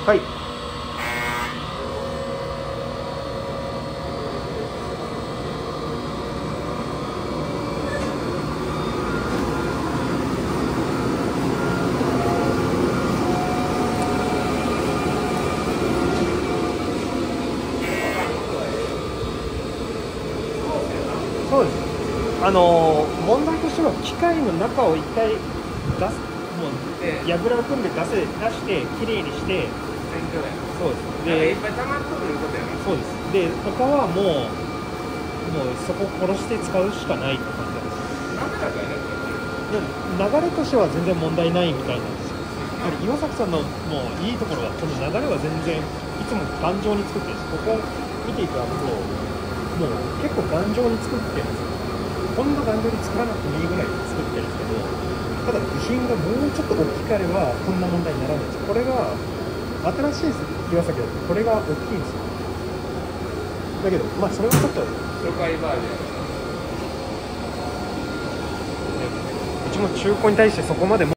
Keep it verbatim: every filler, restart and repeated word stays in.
はい。そうです。あのー、問題としては機械の中を一回出す、もうやぐらを組んで出せ出してきれいにして。そうです。で、いっぱい溜まっとるいうことやな。そうです。で、他はもうもうそこ殺して使うしかないって感じなんです。滑らかやね。でも流れとしては全然問題ないみたいなんですよ。やはり岩崎さんのもういいところはこの流れは全然いつも頑丈に作ってるんです。ここ見ていただくともう結構頑丈に作ってるんですよ。こんな頑丈に作らなくてもいいぐらい作ってるんですけど、ただ部品がもうちょっと大きければこんな問題にならないんです。これが新しい岩崎だとこれが大きいんですよ。だけどまあそれはちょっと初回バージョン、うちも中古に対してそこまで